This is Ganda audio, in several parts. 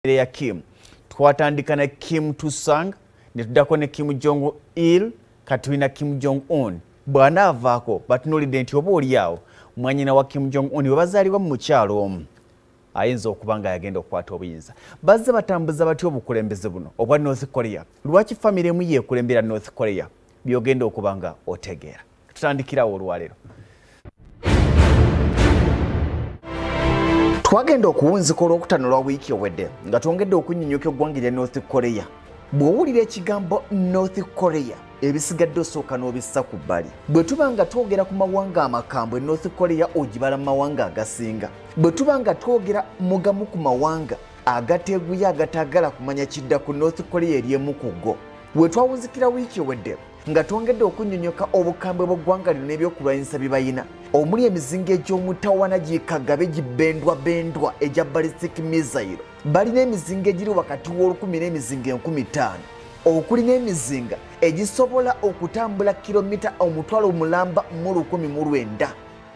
ya Kim. Twatandika na Kim Tusang, ne tuddako ne Kim Jong Il, kati tulina Kim Jong Un. Bwana avaako batunuulidde nti oba oliawo mwanyina wa Kim Jong Un we bazaalibwa mu mukyalo omu ayinza okuba nga yagenda okukwata obuyinza. Bazze batambuza batya obukulembeze buno obwa North Korea? Lwaki famire emu yeekulembera North Korea? Byogenda okuba nga otegeera. Tutandikirawo olwaleero. Twagenda okuwunzika olwokutaano lwa wiiki ewedde nga twongedde okunnyonnyoka eggwanga lya North Korea. Bw'owulira ekigambo North Korea ebisigadde osooka n'obissa ku bbali. Bwe tuba nga twogera ku mawanga amakambwe North Korea ogibala mu mawanga agasinga. Bwe tuba nga twogera mu gamu ku mawanga agateeguye agataagala kumanya kidda ku North Korea ery'emu ku go. We twawunzikira wiiki ewedde nga twongedde okunnyonnyoka obukambwe bw'eggwanga lino n'ebyokulwanyisa bye bayina omuli emizinga egy'omutawaana gikagabe gibendwa egya ballistic missile. Balina emizinga egiri wakati w'olukumi n'emizinga 50,000. Okuli n'emizinga egisobola okutambula kilomita omutwalo mulamba mu 1,900.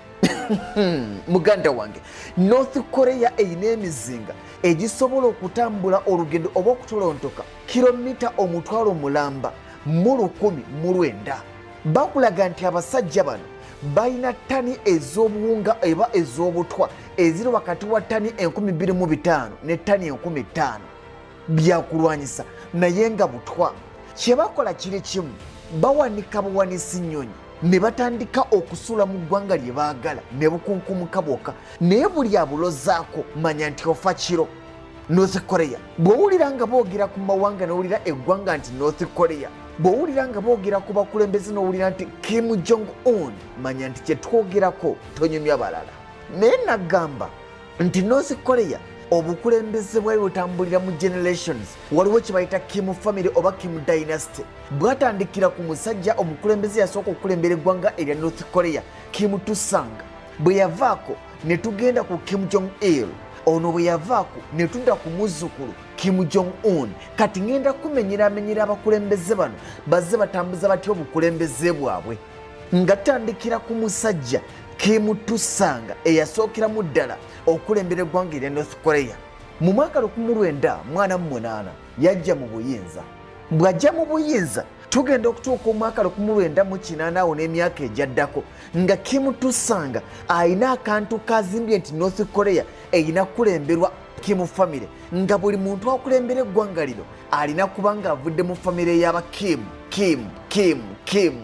Muganda wange, North Korea eyina emizinga egisobola okutambula olugendo oba okutolontoka kilomita omutwalo mulamba mu 1,900. Bakulaga nti abasajja bano balina ttani ez'obuwunga eba ez'obutwa eziri wakati wa ttani 25,000 ne ttani 50,000 byakulwanyisa naye nga butwa. Kye bakola kiri kimu, bawanika buwanisi nnyonyi ne batandika okusula mu ggwanga lye baagala ne bukunkumuka bwokka, naye buli abulozaako manya nti ofa kiro. North Korea bw'owulira nga boogera ku mawanga n'owulira eggwanga nti North Korea, bw'owulira nga boogera ku bakulembeze n'owulira nti Kim Jong Un, manya nti kye twogerako tonyumya balala. Naye nagamba nti North Korea obukulembeze bwali butambulira mu generations. Waliwo kye bayita Kim family oba Kim dynasty. Bwatandikira ku musajja omukulembeze yasooka okulembera eggwanga erya North Korea, Kim Tusang. Bwe yavaako ne tugenda ku Kim Jong Il. Ono bwe yavaako ne tudda ku muzzukulu Kim Jong Un. Kati ngenda kumenyeramenyera abakulembeze bano bazze batambuza batya obukulembeze bwabwe. Nga tutandikira ku musajja Kim Tusang eyasookeramu ddala okulembera eggwanga erya North Korea. Mu mwaka 1988 yajja mu buyinza. Bw'ajja mu buyinza tugenda okutuuka omwaka 1980 awo n'emyaka egyaddako nga Kim Tusang ayina akantu kazimbye nti North Korea eyina kulemberwa Kim family, nga buli muntu akulembera eggwanga lino alina kuba nga avudde mu famire y'aba Kim.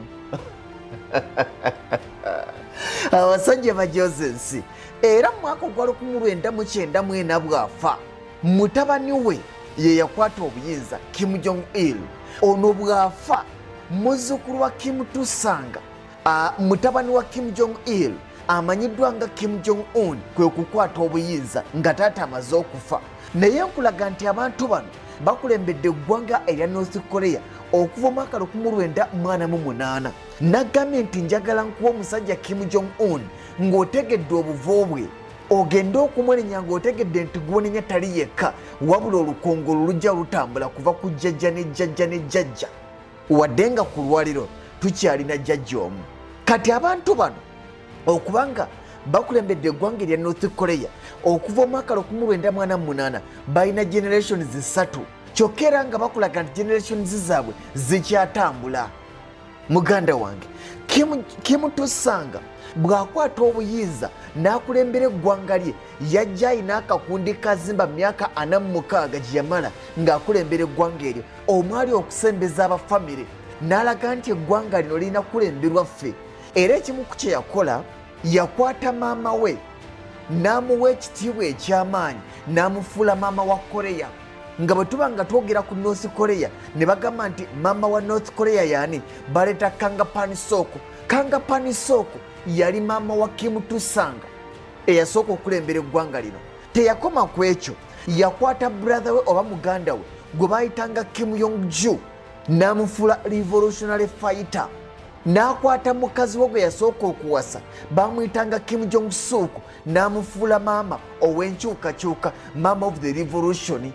Abasajja bajooze ensi. Era mu mwaka gwa 1994 bw'afa, mutabani we ye yakwata obuyinza Kim Jong Il. Ono bw'afa, muzzukulu wa Kim Tusang, mutabani wa Kim Jong Il amanyiddwa nga Kim Jong Un, kwe kukwata obuyinza nga taata amaze okufa. Naye nkulaga nti abantu bano bakulembedde eggwanga erya North Korea okuva omwaka 1988. Nagambye nti njagala nkuwa omusajja Kim Jong Un ng'otegedde obuvo bwe, ogende okumwenenya ng'otegedde nti gwonenya tali yekka, wabula olukongolo lujja lutambula kuva ku jjajja ne jjajja wadde nga ku lwaliro tukyalina jjajja omu. Kati abantu bano okubanga bakulembedde eggwanga erya North Korea okuva omwaka 1988 balina generations 3 kyokka era nga bakulaga nti generations zaabwe zikyatambula. Muganda wange, Kim Tusang bw'akwata obuyinza n'akulembera eggwanga lye yajja ayina akakundi kazimba myaka 46 gye yamala ng'akulembera eggwanga eryo omwali okusembeza abafamire, n'alaga nti eggwanga lino lirina kulemberwa ffe. Era ekimu ku kye yakola, yakwata maama we n'amuwa ekitiibwa eky'amaanyi n'amufuula maama wa Korea. Nga bwe tuba nga twogera ku North Korea ne bagamba nti maama wa North Korea yaani, baleeta Kanga Panisoko yali maama wa Kim Tusang eyasooka okulembera eggwanga lino. Teyakoma ku ekyo, yakwata brother we oba muganda we gwe baayitanga Kim Yong-ju n'amufuula revolutionary fighter. N'akwata mukazi we gwe yasooka okuwasa bamuyitanga Kim Jong-suk n'amufuula maama ow'enkyukakyuka, mama of the revolution.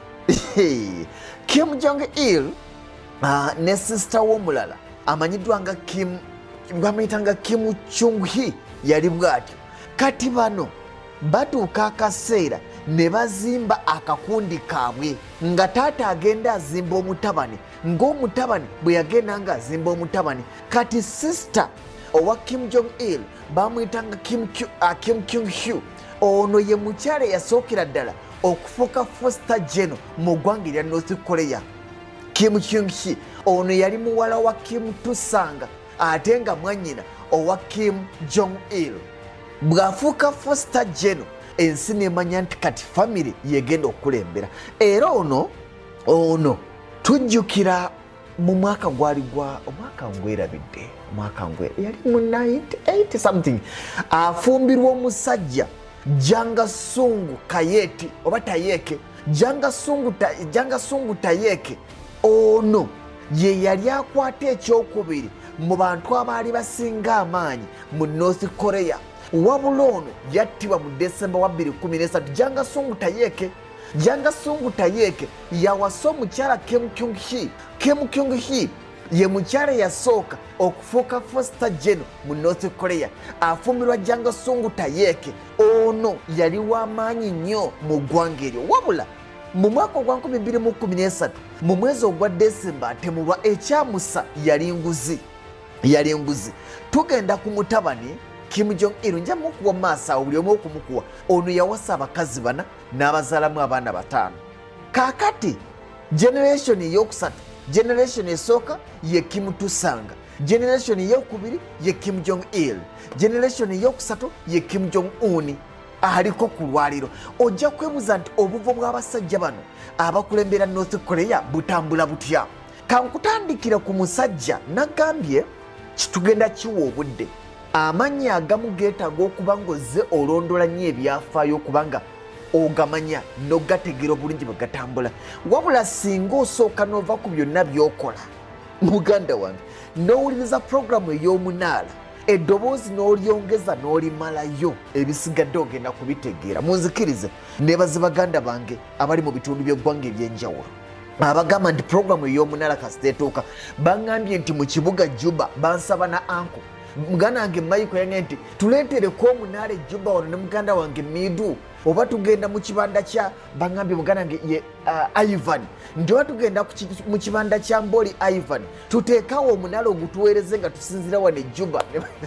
Kim Jong-il ne sister w'omulala amanyiddwa nga Kim, bamuyitanga Kim Chung-hee, yali bw'atyo. Kati bano batuuka akaseera ne bazimba akakundi kaabwe nga taata agenda azimba omutabani ng'omutabani bwe yagenda nga azimba omutabani. Kati sister owa Kim Jong Il bamuyitanga Kim Kyung Hyo. Ono ye mukyala yasookera ddala okufuuka foster general mu ggwanga erya North Korea. Kim Kyung Hyo ono yali muwala wa Kim Tusanga ate nga mwannyina owa Kim Jong Il. Bw'afuuka foster general ensi nemanya nti kati famire yegenda okukulembera. Era ono tujjukira mu mwaka gwali gwa omwaka ngwerabidde yali mu 98 something afumbirwa omusajja Jangasungu Kayeti oba Tayeke Jangasungu Tayeke. Ono ye yali akwata ekyokubiri mu bantu abaali basinga amaanyi mu North Korea. Wabula ono yattibwa mu Desemba wa 2013. Jangasungu Tayeke yawasa omukyala Kim Kyung Hyo. Kim Kyung Hyo ye mukyala yasooka okufuuka foster general mu North Korea. Afumbirwa Jangasungu Tayeke. Ono yali w'amaanyi nnyo mu ggwanga eryo. Wabula mu mwaka ogwa 2013 mu mwezi ogwa Desemba atemulwa ekyamusa yali nguzi. Tugenda ku mutabani Kim Jong Il nja mukuwa maaso awo buli omu okumukuwa. Ono yawasa abakazi 4 n'abazaalamu abaana 5. Kaakati generation eyokusatu, generation esooka ye Kim Tusanga, generation eyokubiri ye Kim Jong Il, generation eyokusatu ye Kim Jong Un aliko ku lwaliro. Ojja kwebuuza nti obuvo bw'abasajja bano abakulembera North Korea butambula butya? Kankutandikira ku musajja nagambye kitugenda kiwa obudde. Amannya agamu geetaaga okuba ng'ozze olondola nnyo ebyafaayo okubanga ogamanya n'ogategeera obulungi bwe gatambula. Wabula singa osooka n'ova ku byonna by'okola muganda wange n'owuliriza puroguramu ey'omunaala eddoboozi n'olyongeza n'olimalayo ebisigadde ogenda kubitegeera. Munzikirize neebaze baganda bange abali mu bitundu by'eggwanga eby'enjawulo abagamba nti puroguramu ey'omunaala kasita etuuka baŋŋambye nti mu kibuga Juba bansaba na anko muganda wange Michael yange nti tuleetereko omunaala e Juba wano ne muganda wange Midu oba tugenda mu kibanda kya baŋŋambye muganda wange ye Ivan nti oba tugenda mu kibanda kya Mboli Ivan tuteekawo omunaala ogutuweereze nga tusinzira wano e Juba.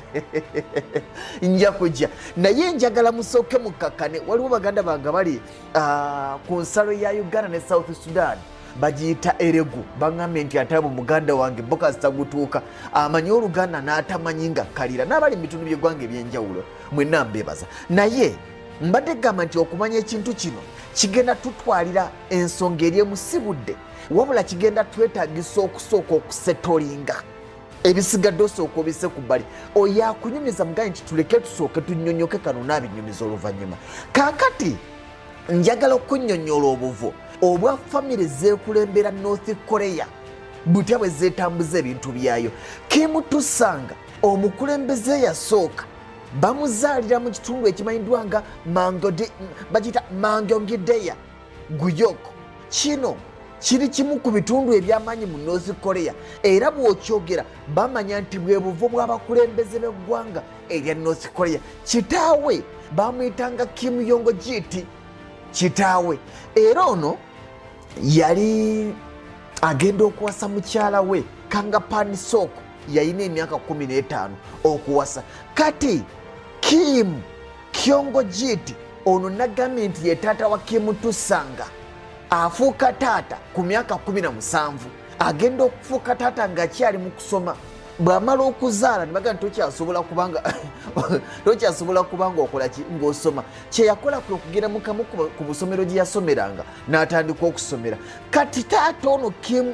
Nja kujja naye njagala musooke mukkakane. Waliwo baganda bange bali ku nsalo ya Uganda ne South Sudan bagiyita eregu. Baŋŋambye nti ate abo muganda wange bo kasita gutuuka amanyi Oluganda n'atamanyi nga kalira n'abali mu bitundu by'eggwanga eby'enjawulo mwenna mbeebaza. Naye mbadde gamba nti okumanya ekintu kino kigenda tutwalira ensonga eri emusibudde wabula kigenda twetaagisa okusooka okusetolinga ebisigadde osooka obise ku bbali. Oyo akunyumiza mugaye nti tuleke tusooke tunnyonnyoke kano n'abinyumiza oluvannyuma. Kaakati njagala okunnyonnyola obuvo obwa famire zeekulembera North Korea butya bwe zeetambuza ebintu byayo. Kim Tusanga omukulembeze yasooka bamuzaalira mu kitundu ekimanyiddwa nga bagiyita Mangyongdae Guyoko. Kino kiri kimu ku bitundu eby'amaanyi mu North Korea era bw'okyogera bamanya nti bwe buvo bw'abakulembeze b'eggwanga erya North Korea. Kitaawe bamuyitanga Kim Yong-jit kitaawe. Era ono yali agenda okuwasa mukyala we Kangapani Soko yalina emyaka 15 okuwasa. Kati Kim Kyong-jit ono nagambye nti ye taata wa Kim Tusanga afuuka taata ku myaka 17 agenda okufuuka taata ng'akyali mu kusoma. Bw'amala okuzaala ne bagamba tokyasobola kubanga okola ki ng'osoma. Kye yakola kwe okugenda mu kamu ku busomero gye yasomeranga n'atandika okusomera. Kati taata ono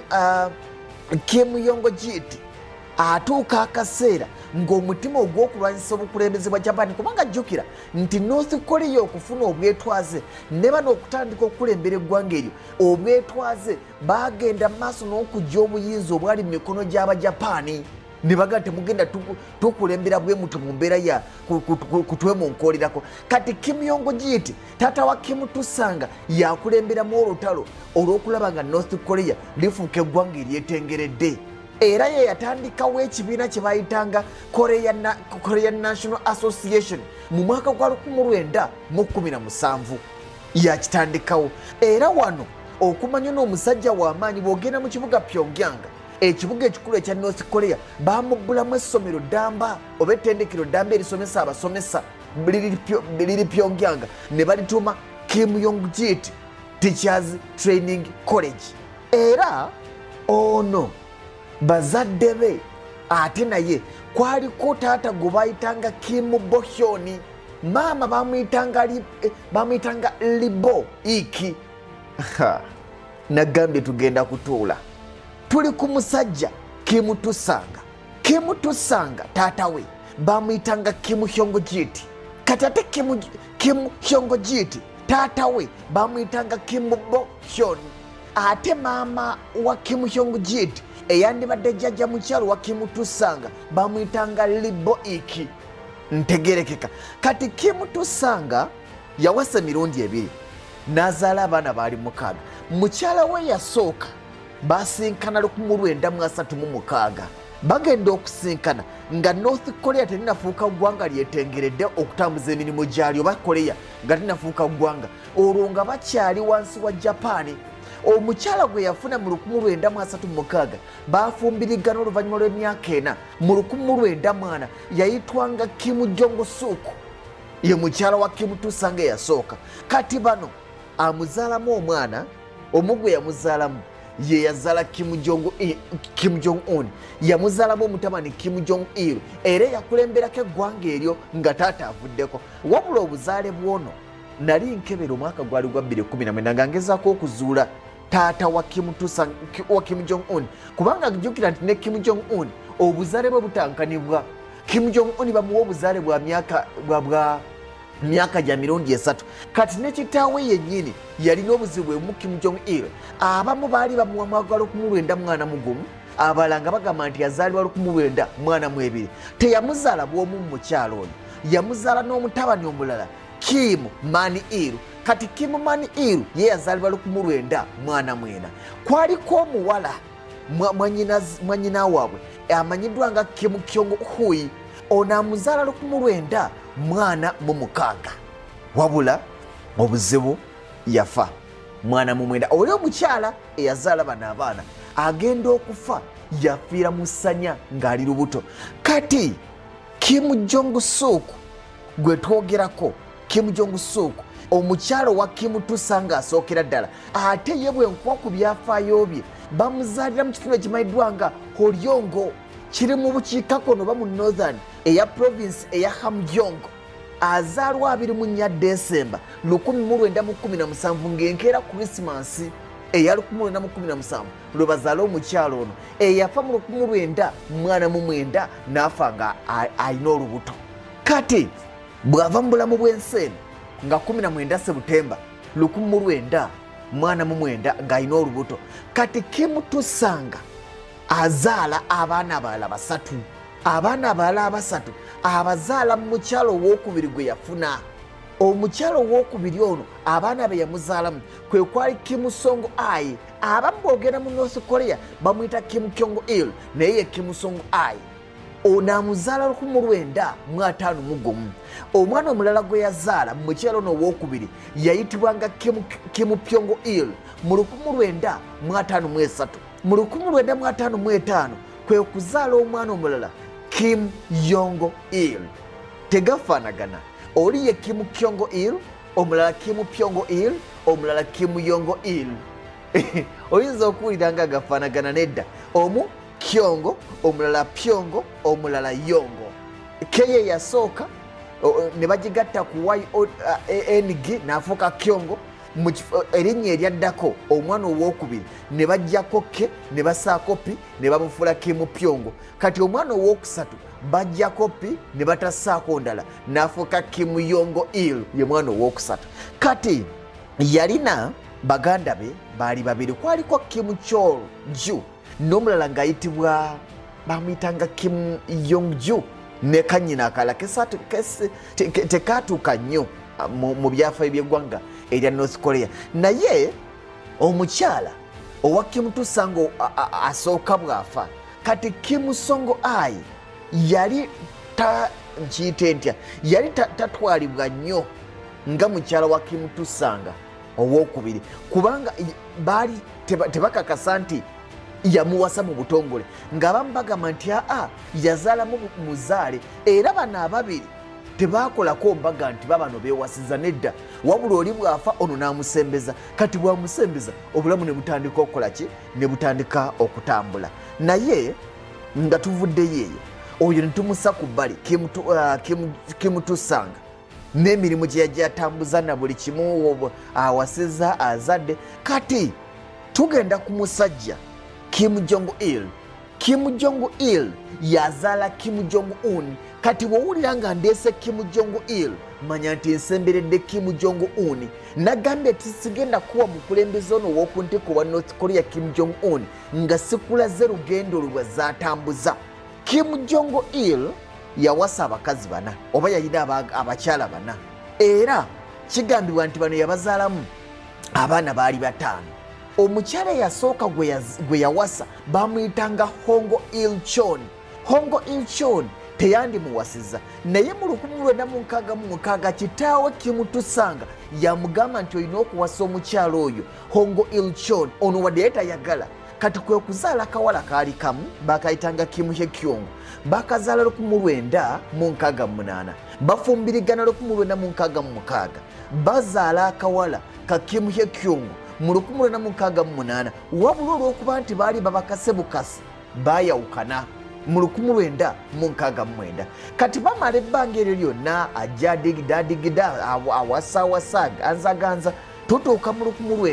Kim Yong-jit atuuka akaseera ng'omutima ogw'okulwanyisa obukulembeze bwa Japan kubanga jjukira nti North Korea okufuna obwetwaze ne bano okutandika okukulembera eggwanga eryo obwetwaze bagenda maaso n'okujja obuyinza obwali mu mikono gy'Abajapaani ne baga temugenda tukulembera bwe mutu mu mbeera ya kutwemunkolerako. Kati Kim Yong-jit taata wa Kim Tusanga yakulemberamu olutalo olw'okulaba nga North Korea lifuuka eggwanga eryetengeredde. Era ye yatandikawo ekibiina kye bayitanga Korean National Association mu mwaka gwa 1917. yakitandikawo. Era wano okumanya n'omusajja w'amaanyi bw'ogenda mu kibuga Pyongyang, ekibuga ekikulu ekya North Korea, bamubbulamu essomero ddamba oba ettendekero ddamba erisomesa abasomesa liri Pyongyang, ne balituuma Kim Yong-jit Teachers Training College. Era ono bazadde be ate naye kwaliko taata gwe bayitanga Kim Bo-hyun, maama bamuyitanga Libo Iki. Nagambye tugenda kutuula tuli ku musajja Kim Tusanga. Kim Tusanga taata we bamuyitanga Kim Hyong-jit, kati ate Kim Hyong-jit taata we bamuyitanga Kim Bo-hyun, ate maama wa Kim Hyong-jit eyandibadde jjajja mukyalo wa Kim Tusanga bamuyitanga Libo Iki. Ntegerekeka. Kati Kim Tusanga yawasa emirundi ebiri n'azaala abaana baali 6. Mukyala we yasooka basinkana 1936. Bagenda okusinkana nga North Korea terinafuuka ggwanga lyetengeredde okutambuza emirimu gyalyo, oba Korea nga terinafuuka ggwanga, olwo nga bakyali wansi wa Japan. Omukyala gwe yafuna mu 1936 bafumbirigana oluvannyuma lw'emyaka 4. Mu 1940 yayitwanga Kim Jong-suk, ye mukyala wa Kim Tusanga eyasooka. Kati bano amuzaalamu omwana, omugwe yamuzaalamu ye yazaala Kim Jong-un, yamuzaalamu omutabani Kim Jong-il, era yakulemberako eggwanga eryo nga taata avuddeko. Wabula obuzaale bwono nali nkebera omwaka gwali gwa 2019 nga ngezaako okuzuula taata wa Kim Jong-un, kubanga jjukira nti ne Kim Jong-un obuzaale bwe butankanibwa. Kim Jong-un bamuwa obuzaale bwa myaka gya 3. Kati ne kitaawe yennyini yalina obuzibu bwe mu Kim Jong-il. Abamu baali bamuwa mwaka 19 mwana mugumu, abalala nga bagamba nti yazaalibwa 19 mwana mu 2. Teyamuzaala bw'omu mu mukyalo ono, yamuzaala n'omutabani omulala Kim Man-il. Kati Kim Man-il ye yazaalibwa 19 mwana mu 4. Kwaliko omuwala mwanyina waabwe amanyiddwa nga Kim Kyong-hui, ono amuzaala 19 mwana mu 6. Wabula obuzibu yafa mwana mu 9. Oli omukyala eyazaala bano abaana agenda okufa, yafiira mu ssanya ng'ali lubuto. Kati Kim Jong-suk gwe twogerako, Kim Jong-suk omukyalo wa Kim Tusanga asookera ddala, ate ye bwe nkuba ku byafaayo bye bamuzaalira mu kitundu ekimanyiddwa nga Horyongo, kiri mu bukiikakkono oba mu northern eya province eya Hamgyong. Azaalwa 24 Desemba 1917 ng'enkeera Christmas eya 1917 lwe bazaala omukyalo ono eyafa mu 19 mwana mu 9 n'afa nga alina olubuto. Kati bw'ava mu bulamu bw'ensi eno nga 19 Septemba 19 mwana mu 9 ng'alina olubuto. Kati Kim Tusanga azaala abaana abalala 3. Abaana abalala 3 abazaala mu mukyalo owokubiri gwe yafuna. Omukyalo owokubiri ono abaana be yamuzaalamu kwe kwali Kim Song-ai. Abamu boogera mu North Korea bamuyita Kim Kyong-il, naye ye Kim Song-ai. Ono amuzaala 1951. Omwana omulala gwe yazaala mu mukyalo ono owokubiri yayitibwanga Kim Pyong-il mu 1953. Mu 1955 kwe kuzaala omwana omulala Kim Yong-il. Tegafaanagana, oli ye Kim Kyong-il, omulala Kim Pyong-il, omulala Kim Yong-il. Oyinza okuwulira nga gafaanagana, nedda. Omu Kyongo, omulala Pyongo, omulala Yongo. Keye yasooka ne bagigatta ku YONG n'afuuka Kyongo. Erinnya eryaddako omwana owokubiri ne bajjako ke ne basaako pi ne bamufuula Kim Pyongo. Kati omwana owokusatu bajjako pi ne batasaako ndala n'afuuka Kim Yong-il, ye mwana owokusatu. Kati yalina baganda be baali 2. Kwaliko Kim Chol-ju n'omulala ng'ayitibwa bamuyitanga Kim Yong-ju, ne kannyina akalala tekaatuuka nnyo mu byafaayo by'eggwanga erya North Korea. Naye omukyala owa Kim Tusanga asooka bw'afa, kati Kim Song-ai yali nkiyite ntya, yali tatwalibwa nnyo nga mukyala wa Kim Tusanga owokubiri kubanga baali tebakakasa nti yamuwasa mu butongole ng'abamu bagamba nti aa yazaalamu muzaale era bano ababiri tebakolako mbaga nti babano beewasiza nedda wabula oli bw'afa ono n'amusembeza kati bw'amusembeza obulamu ne butandika okukola ki ne butandika okutambula naye nga tuvuddeyo eyo oyo ne tumussa ku bbali kimutusanga n'emirimu gye yajja atambuza na buli kimu awasiza azadde kati tugenda ku musajja Kim Jong-il. Kim Jong-il yazaala Kim Jong-un kati bw'owulira nga ndeese Kim Jong-il manya nti nsemberedde Kim Jong-un nagambye ti sigenda kuwa mukulembeze ono ow'okuntiko wa North Korea Kim Jong-un nga sikulaze lugendo lwe lwazaatambuza. Kim Jong-il yawasa abakazi bana oba yalina abakyala bana era kigambibwa nti bano yabazaalamu abaana baali 5. Omukyala yasooka gwe yawasa bamuyitanga Hongo Il-chon. Hongo Il-chon teyandimuwasiza naye mu 1966 kitaawe kimutusanga yamugamba nti olina okuwasa omukyala oyo Hongo Il-chon ono wadde ye tayagala kati kwe kuzaala kawala kaali kamu bakayitanga Kim Hye-kyung bakazaala 1968 bafumbirigana 1966 bazaala akawala ka Kim Hye-kyung mu 1968 wabula olw'okuba nti baali babakase bukasi baayawukana mu 1969 kati bamala ebbanga eryo lyonna ajja adigida awasa ganza tutuuka mu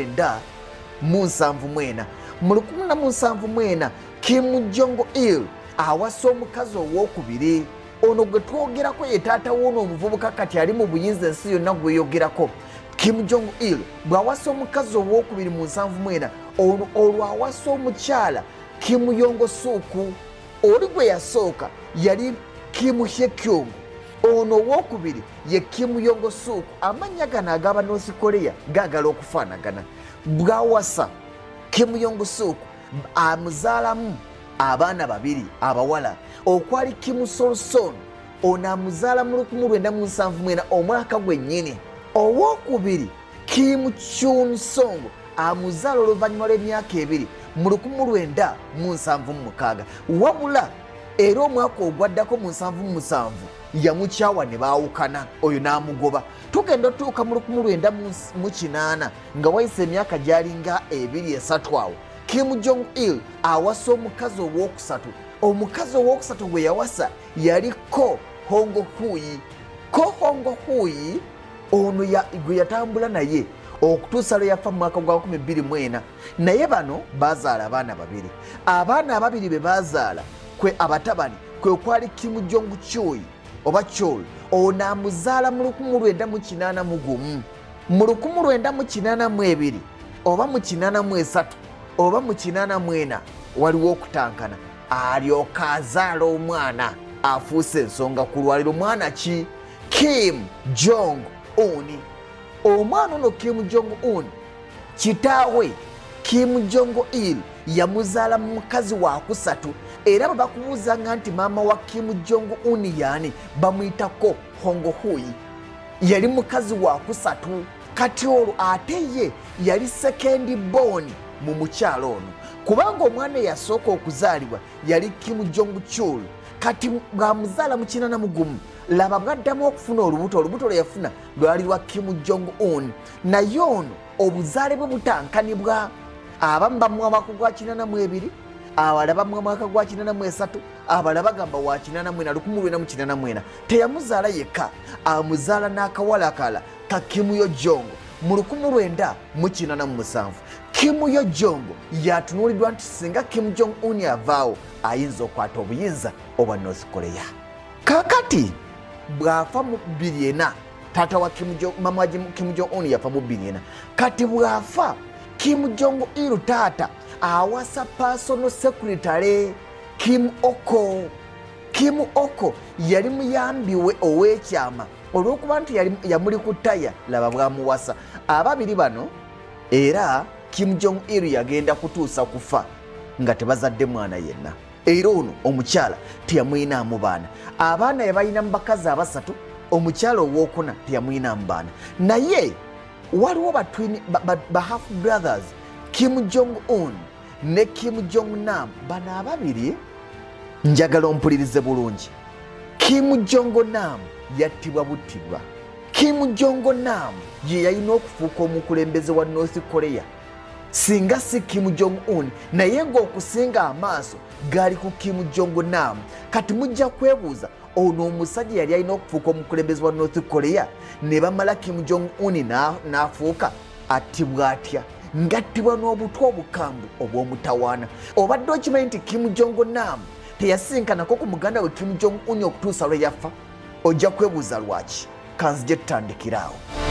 1974 mu 1974 Kim Jong-il awasa omukazi owokubiri ono gwe twogerako ye taata woono omuvubuka kati ali mu buyinza ensi yonna gweyogerako Kim Jong-il bw'awasa omukazi owokubiri mu 1974 olwo awasa omukyala Kim Yong-suku oli gwe yasooka yali Kim Hye-kyung ono owokubiri ye Kim Yong-suku amannya gano agaba North Korea gaagala okufaanagana bw'awasa Kim Yong-suku amuzaalamu abaana 2 abawala okwali Kim Sol-son ono amuzaala mu 1974 omwaka gwennyini owokubiri Kim Chun-song amuzaala oluvannyuma lw'emyaka 2 mu 1976 wabula era omwaka ogwaddako mu 1977 yamukyawa ne baawukana oyo n'amugoba tugenda otuuka mu 1998 nga wayise emyaka gyalinga 2-3 awo Kim Jong-il awasa omukazi owookusatu omukazi owookusatu gwe yawasa yali Ko Hong-huyi. Ko Hong-huyi ono gwe yatambula naye okutuusa lwe yafa mu mwaka gwa 2004 naye bano bazaala abaana 2 abaana ababiri be bazaala kwe abatabani kwe kwali Kim Jong-chul oba Chol ono amuzaala mu 1981 mu 1982 oba mu 83 oba mu 84 waliwo okutankana alyoka azaala omwana afuuse ensonga ku lwaliro mwana ki Kim Jong-un. Omwana ono Kim Jong-un kitaawe Kim Jong-il yamuzaala mu mukazi wa kusatu era bwe bakubuuzanga nti maama wa Kim Jong-un yaani bamuyitako Hong-huyi yali mukazi wa kusatu kati olwo ate ye yali second born mu mukyalo ono kubanga omwana eyasooka okuzaalibwa yali Kim Jong-chul kati bw'amuzaala mu 81 laba bwaddamu okufuna olubuto lwe yafuna lwali lwa Kim Jong-un naye ono obuzaale bwe butankanibwa abamu bamuwa mwaka gwa 82 abalala bamuwa mwaka gwa 83 abalala bagamba wa 1984 teyamuzaala yekka amuzaala n'akawala akalala ka Kim Yo-jong mu 1987 Kim Yo-jong yatunuulirwa nti singa Kim Jong-un yavaawo ayinza okwata obuyinza obwa North Korea. Kakati bw'afa mu 2004 taata wa mama wa Kim Jong-un yafa mu 2004 kati bw'afa Kim Jong-il taata awasa personal secretary Kim Oko. Kim Oko yali muyambi we ow'ekyama olw'okuba nti yamuli ku ttaya laba bwamuwasa ababiri bano era Kim Jong-il yagenda kutuusa kufa nga tebazadde mwana yenna era ono omukyala teyamuyinaamu baana abaana yabalina mu bakazi 3 omukyala owookuna teyamuyinaamu baana naye waliwo ba half brothers Kim Jong-un ne Kim Jong-nam. Bano ababiri njagala ompulirize bulungi. Kim Jong-nam yattibwa buttibwa. Kim Jong-nam ye yalina okufuuka omukulembeze wa North Korea singa si Kim Jong-un, naye ng'okusinga amaaso gaali ku Kim Jong-nam. Kati mujja kwebuuza, ono omusajja yali alina okufuuka omukulembeze wa North Korea ne bamala Kim Jong-un n'afuuka attibwa atya? Ngattibwa n'obutwa obukambwe obw'omutawaana. Obadde okimanyi nti Kim Jong-nam teyasinkanako ku muganda we Kim Jong-un okutuusa lwe yafa? Ojja kwebuuza lwaki. Kanzije tutandikiraawo.